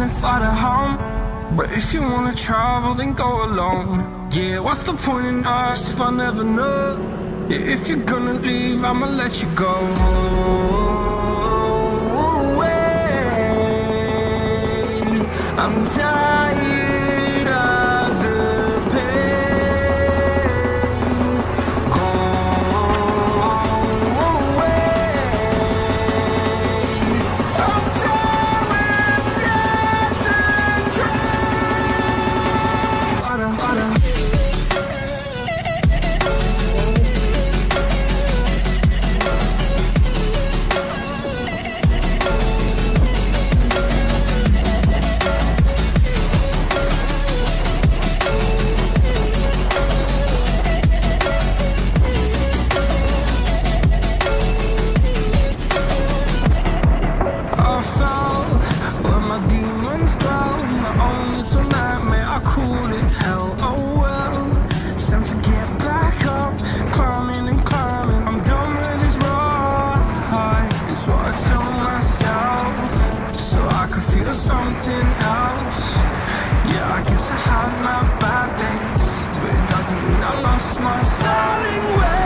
then fly to home. But if you wanna travel, then go alone. Yeah, what's the point in us if I never know? Yeah, if you're gonna leave, I'ma let you go. I'm tired of the pain. Go away. I'm tired of hesitation. Fada, fada. Something else. Yeah, I guess I had my bad days, but it doesn't mean I lost my styling way.